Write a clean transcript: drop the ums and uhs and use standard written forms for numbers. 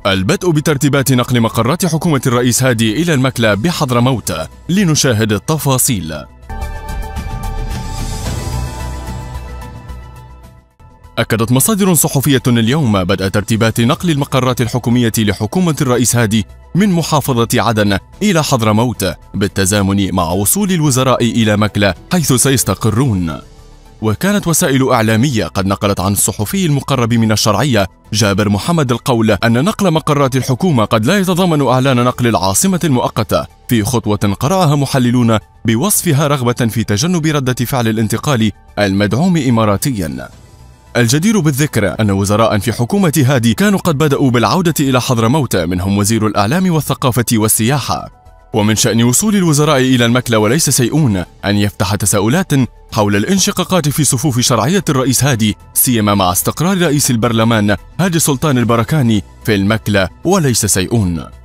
البدء بترتيبات نقل مقرات حكومة الرئيس هادي إلى المكلا بحضرموت. لنشاهد التفاصيل. أكدت مصادر صحفية اليوم بدء ترتيبات نقل المقرات الحكومية لحكومة الرئيس هادي من محافظة عدن إلى حضرموت بالتزامن مع وصول الوزراء إلى مكلا حيث سيستقرون. وكانت وسائل إعلامية قد نقلت عن الصحفي المقرب من الشرعية جابر محمد القول أن نقل مقرات الحكومة قد لا يتضمن إعلان نقل العاصمة المؤقتة، في خطوة قرأها محللون بوصفها رغبة في تجنب ردة فعل الانتقال المدعوم إماراتياً. الجدير بالذكر أن وزراء في حكومة هادي كانوا قد بدأوا بالعودة إلى حضرموت، منهم وزير الإعلام والثقافة والسياحة. ومن شأن وصول الوزراء إلى المكلا وليس سيئون أن يفتح تساؤلات حول الانشقاقات في صفوف شرعية الرئيس هادي، سيما مع استقرار رئيس البرلمان هادي سلطان البركاني في المكلا وليس سيئون.